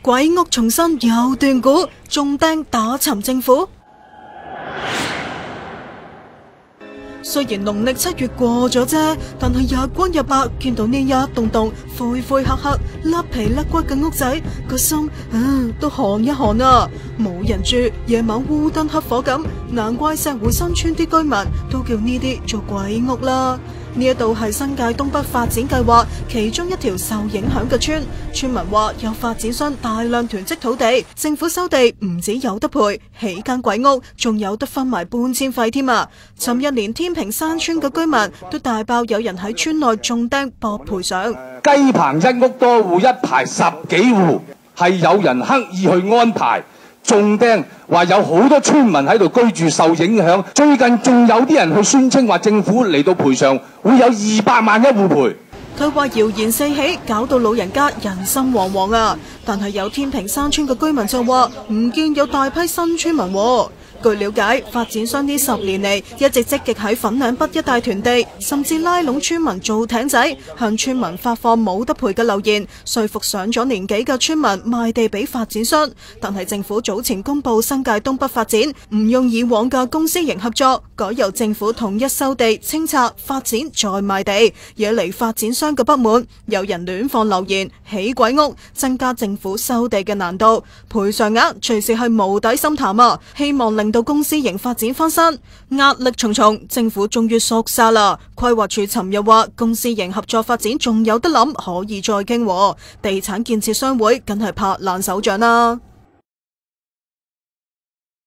鬼屋重新又斷估，中釘打沉政府。雖然農曆7月過咗啫，但係日光日白，見到呢一棟棟灰灰黑黑、甩皮甩骨嘅屋仔，個心都寒一寒啊！冇人住，夜晚烏燈黑火咁，難怪石湖新村啲居民都叫呢啲做鬼屋啦。呢一度係新界東北發展計劃其中一條受影響嘅村，村民話有發展商大量囤積土地，政府收地唔止有得賠，起間鬼屋仲有得分埋搬遷費添啊！尋日連天平山村嘅居民都大爆有人喺村內中釘博賠償， 雞棚一屋多戶一排10幾戶，係有人刻意去安排。中釘話有好多村民喺度居住受影響，最近仲有啲人去宣稱話政府嚟到賠償會有200萬一戶賠。 佢話謠言四起，搞到老人家人心惶惶啊！但係有天平山村嘅居民就話唔見有大批新村民喎。據了解，發展商呢10年嚟一直積極喺粉嶺北一帶囤地，甚至拉攏村民做艇仔，向村民發放冇得賠嘅留言，說服上咗年紀嘅村民賣地俾發展商。但係政府早前公布新界東北發展唔用以往嘅公私營合作，改由政府統一收地、清拆、發展再賣地，惹嚟發展商嘅不滿。有人亂放留言起鬼屋，增加政府收地嘅難度，賠償額隨時係無底深潭啊！希望令到公私營發展翻身，壓力重重，政府終於縮沙啦。規劃署尋日話，公私營合作發展仲有得諗，可以再傾。地產建設商會梗係拍爛手掌啦。